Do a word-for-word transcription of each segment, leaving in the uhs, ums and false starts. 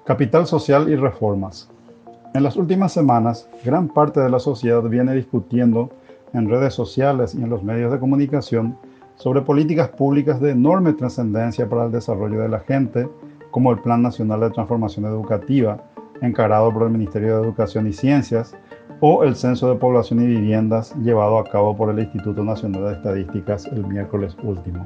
Capital social y reformas. En las últimas semanas, gran parte de la sociedad viene discutiendo en redes sociales y en los medios de comunicación sobre políticas públicas de enorme trascendencia para el desarrollo de la gente, como el Plan Nacional de Transformación Educativa, encarado por el Ministerio de Educación y Ciencias, o el Censo de Población y Viviendas, llevado a cabo por el Instituto Nacional de Estadísticas el miércoles último.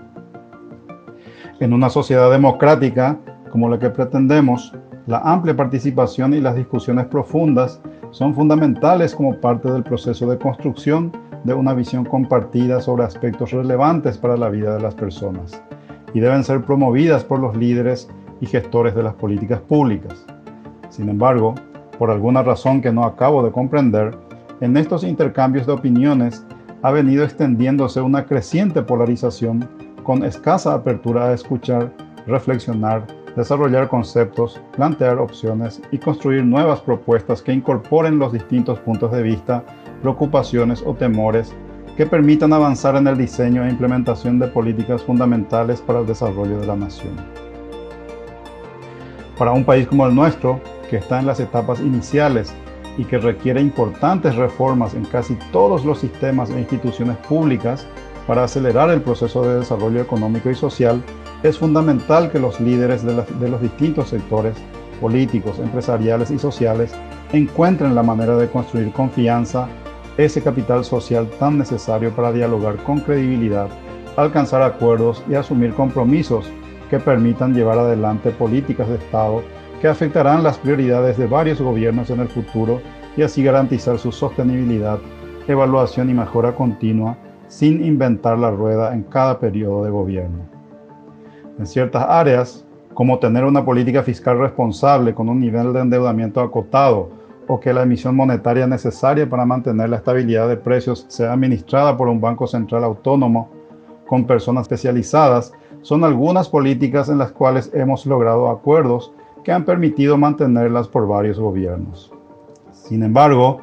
En una sociedad democrática, como la que pretendemos, la amplia participación y las discusiones profundas son fundamentales como parte del proceso de construcción de una visión compartida sobre aspectos relevantes para la vida de las personas y deben ser promovidas por los líderes y gestores de las políticas públicas. Sin embargo, por alguna razón que no acabo de comprender, en estos intercambios de opiniones ha venido extendiéndose una creciente polarización con escasa apertura a escuchar, reflexionar, desarrollar conceptos, plantear opciones y construir nuevas propuestas que incorporen los distintos puntos de vista, preocupaciones o temores que permitan avanzar en el diseño e implementación de políticas fundamentales para el desarrollo de la nación. Para un país como el nuestro, que está en las etapas iniciales y que requiere importantes reformas en casi todos los sistemas e instituciones públicas para acelerar el proceso de desarrollo económico y social, es fundamental que los líderes de, la, de los distintos sectores políticos, empresariales y sociales encuentren la manera de construir confianza, ese capital social tan necesario para dialogar con credibilidad, alcanzar acuerdos y asumir compromisos que permitan llevar adelante políticas de Estado que afectarán las prioridades de varios gobiernos en el futuro y así garantizar su sostenibilidad, evaluación y mejora continua sin inventar la rueda en cada periodo de gobierno. En ciertas áreas, como tener una política fiscal responsable con un nivel de endeudamiento acotado o que la emisión monetaria necesaria para mantener la estabilidad de precios sea administrada por un banco central autónomo con personas especializadas, son algunas políticas en las cuales hemos logrado acuerdos que han permitido mantenerlas por varios gobiernos. Sin embargo,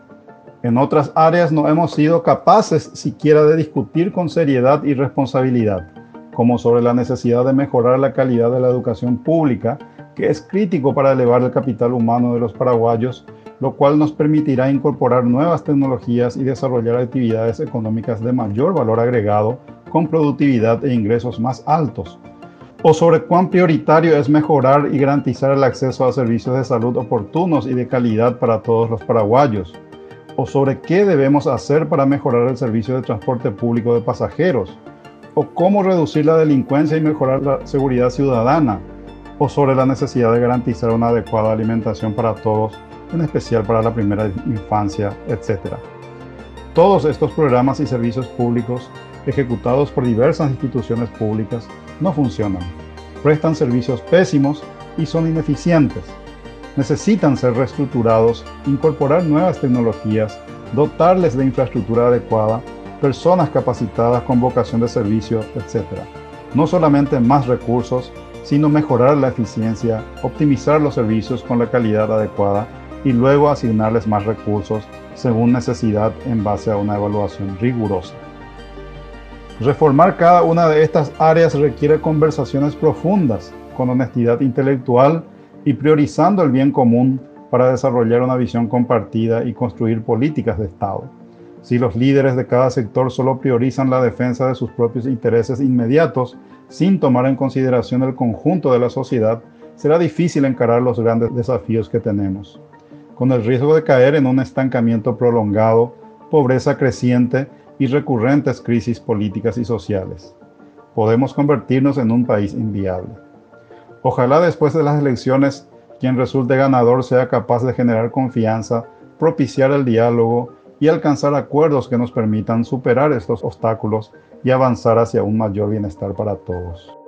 en otras áreas no hemos sido capaces siquiera de discutir con seriedad y responsabilidad, como sobre la necesidad de mejorar la calidad de la educación pública, que es crítico para elevar el capital humano de los paraguayos, lo cual nos permitirá incorporar nuevas tecnologías y desarrollar actividades económicas de mayor valor agregado, con productividad e ingresos más altos. O sobre cuán prioritario es mejorar y garantizar el acceso a servicios de salud oportunos y de calidad para todos los paraguayos. O sobre qué debemos hacer para mejorar el servicio de transporte público de pasajeros. O cómo reducir la delincuencia y mejorar la seguridad ciudadana. O sobre la necesidad de garantizar una adecuada alimentación para todos, en especial para la primera infancia, etcétera. Todos estos programas y servicios públicos, ejecutados por diversas instituciones públicas, no funcionan, prestan servicios pésimos y son ineficientes. Necesitan ser reestructurados, incorporar nuevas tecnologías, dotarles de infraestructura adecuada, personas capacitadas con vocación de servicio, etcétera. No solamente más recursos, sino mejorar la eficiencia, optimizar los servicios con la calidad adecuada y luego asignarles más recursos según necesidad en base a una evaluación rigurosa. Reformar cada una de estas áreas requiere conversaciones profundas, con honestidad intelectual y priorizando el bien común para desarrollar una visión compartida y construir políticas de Estado. Si los líderes de cada sector solo priorizan la defensa de sus propios intereses inmediatos, sin tomar en consideración el conjunto de la sociedad, será difícil encarar los grandes desafíos que tenemos, con el riesgo de caer en un estancamiento prolongado, pobreza creciente y recurrentes crisis políticas y sociales. Podemos convertirnos en un país inviable. Ojalá después de las elecciones, quien resulte ganador sea capaz de generar confianza, propiciar el diálogo y alcanzar acuerdos que nos permitan superar estos obstáculos y avanzar hacia un mayor bienestar para todos.